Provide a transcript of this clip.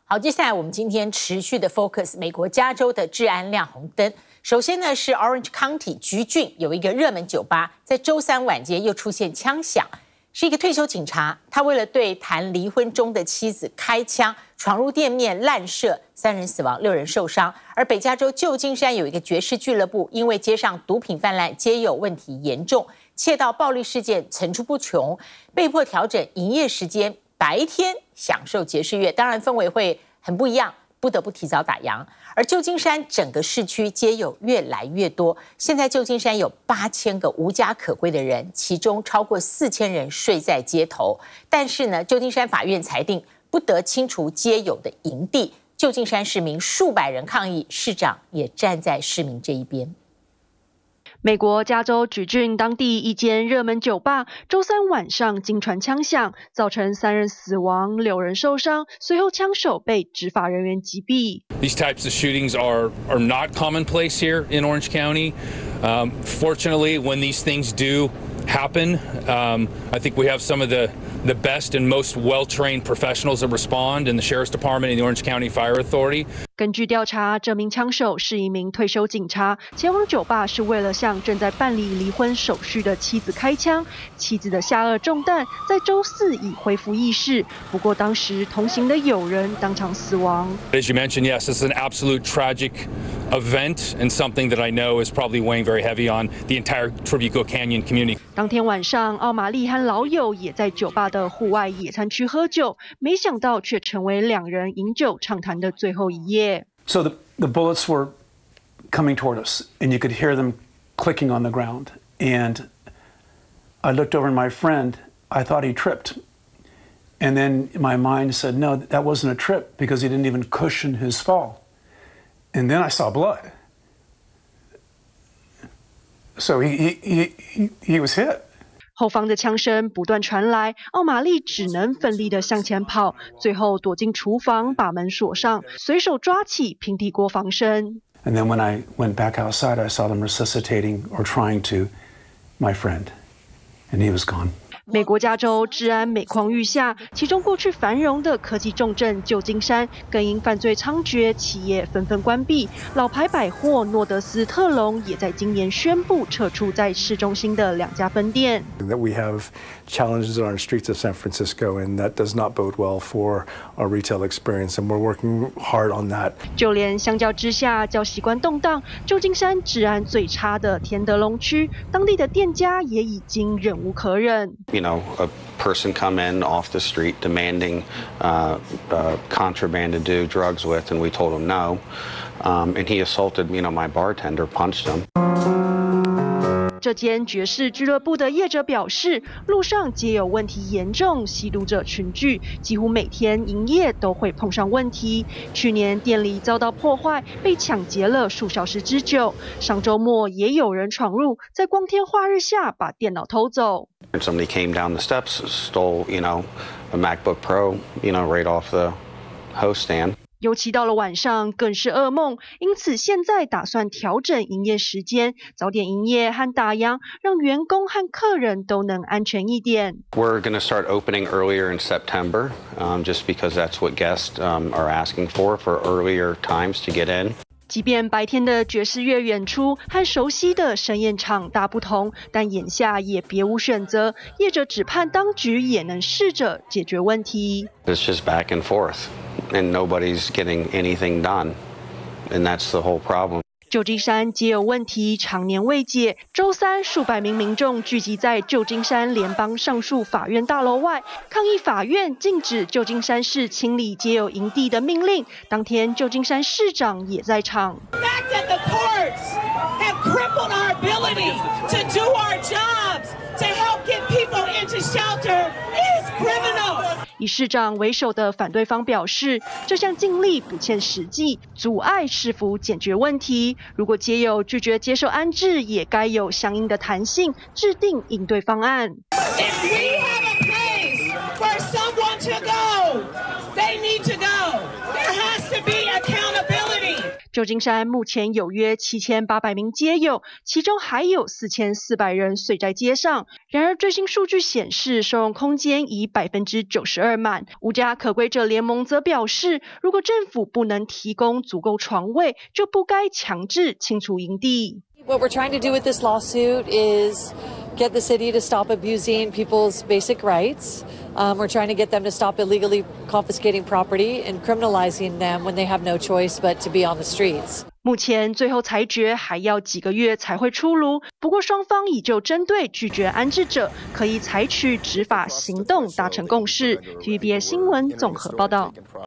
好，接下来我们今天持续的 focus 美国加州的治安亮红灯。首先呢是 Orange County 橘郡有一个热门酒吧，在周三晚间又出现枪响，是一个退休警察，他为了对谈离婚中的妻子开枪，闯入店面滥射，3人死亡，6人受伤。而北加州旧金山有一个爵士俱乐部，因为街上毒品泛滥，街友问题严重，窃盗暴力事件层出不穷，被迫调整营业时间。白天享受爵士乐，当然氛围会很不一样，不得不提早打烊。而旧金山整个市区街友越来越多，现在旧金山有8000个无家可归的人，其中超过4000人睡在街头。但是呢，旧金山法院裁定不得清除街友的营地，旧金山市民数百人抗议，市长也站在市民这一边。 美国加州橘郡当地一间热门酒吧，周三晚上惊传枪响，造成3人死亡，6人受伤。随后枪手被执法人员击毙。 These types of shootings are not commonplace here in Orange County. Fortunately, when these things do happen, I think we have some of the best and most well-trained professionals that respond in the Sheriff's Department and the Orange County Fire Authority. 根据调查，这名枪手是一名退休警察，前往酒吧是为了向正在办理离婚手续的妻子开枪。妻子的下颚中弹，在周四已恢复意识，不过当时同行的友人当场死亡。 As you mentioned, yes, this is an absolute tragic event and something that I know is probably weighing very heavy on the entire Trabuco Canyon community. 当天晚上，奥玛丽和老友也在酒吧的户外野餐区喝酒，没想到却成为2人饮酒畅谈的最后一夜。 So the bullets were coming toward us, and you could hear them clicking on the ground. And I looked over at my friend. I thought he tripped. And then my mind said, no, that wasn't a trip because he didn't even cushion his fall. And then I saw blood. So he was hit. 后方的枪声不断传来，奥玛丽只能奋力地向前跑，最后躲进厨房，把门锁上，随手抓起平底锅防身。 And then when I went back outside, I saw them resuscitating or trying to my friend, and he was gone. 美国加州治安每况愈下，其中过去繁荣的科技重镇旧金山，更因犯罪猖獗，企业纷纷关闭。老牌百货诺德斯特隆也在今年宣布撤出在市中心的2家分店。 That we have challenges on our streets of San Francisco, and that does not bode well for our retail experience, and we're working hard on that. 就连相较之下较习惯动荡，旧金山治安最差的田德隆区，当地的店家也已经忍无可忍。 You know, a person come in off the street demanding contraband to do drugs with, and we told him no. And he assaulted, my bartender, punched him. 这间爵士俱乐部的业者表示，路上街友问题严重，吸毒者群聚，几乎每天营业都会碰上问题。去年店里遭到破坏，被抢劫了数小时之久。上周末也有人闯入，在光天化日下把电脑偷走。 And somebody came down the steps, stole, a MacBook Pro, right off the host stand. 尤其到了晚上更是噩梦，因此现在打算调整营业时间，早点营业和打烊，让员工和客人都能安全一点。 We're going to start opening earlier in September, just because that's what guests are asking for earlier times to get in. 即便白天的爵士乐演出和熟悉的盛宴场大不同，但眼下也别无选择，业者只盼当局也能试着解决问题。 It's just back and forth, and nobody's getting anything done, and that's the whole problem. 旧金山街友问题常年未解，周三数百名民众聚集在旧金山联邦上诉法院大楼外，抗议法院禁止旧金山市清理街友营地的命令。当天，旧金山市长也在场。以市长为首的反对方表示，这项禁令不切实际，阻碍市府解决问题。如果街友拒绝接受安置，也该有相应的弹性，制定应对方案。 旧金山目前有约7800名街友，其中还有4400人睡在街上。然而最新数据显示，收容空间已92%满。无家可归者联盟则表示，如果政府不能提供足够床位，就不该强制清除营地。 What we're trying to do with this lawsuit is get the city to stop abusing people's basic rights. We're trying to get them to stop illegally confiscating property and criminalizing them when they have no choice but to be on the streets. 目前最后裁决还要几个月才会出炉，不过双方已就针对拒绝安置者可以采取执法行动达成共识。TVBS 新闻综合报道。